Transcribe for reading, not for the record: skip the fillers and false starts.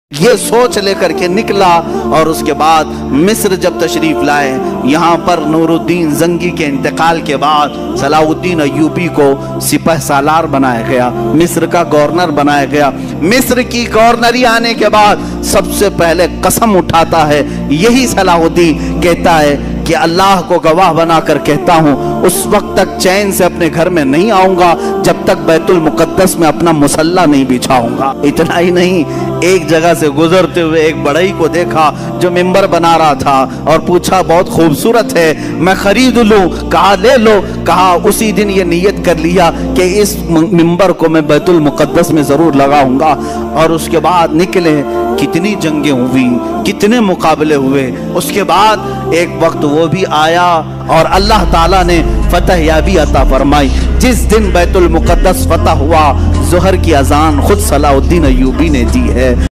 ये सोच लेकर के निकला और उसके बाद मिस्र जब तशरीफ लाए, यहाँ पर नूरुद्दीन जंगी के इंतकाल के बाद सलाहुद्दीन अय्यूबी को सिपह सालार बनाया गया, मिस्र का गवर्नर बनाया गया। मिस्र की गवर्नरी आने के बाद सबसे पहले कसम उठाता है यही सलाहुद्दीन, कहता है कि अल्लाह को गवाह बनाकर कहता हूँ उस वक्त तक चैन से अपने घर में नहीं आऊंगा जब तक बैतुल मुकद्दस में अपना मुसल्ला नहीं बिछाऊंगा। इतना ही नहीं, एक जगह से गुजरते हुए एक बढ़ई को देखा जो मिंबर बना रहा था और पूछा बहुत खूबसूरत है, मैं खरीद लूं? कहा ले लो। कहा उसी दिन ये नियत कर लिया कि इस मिंबर को मैं बैतुल मुकद्दस में जरूर लगाऊंगा। और उसके बाद निकले, कितनी जंगें हुई, कितने मुकाबले हुए। उसके बाद एक वक्त वो भी आया और अल्लाह ताला ने फतह याबी अता फरमाई। जिस दिन बैतुल मुकद्दस फतह हुआ, ज़ोहर की अजान खुद सलाहुद्दीन अय्यूबी ने दी है।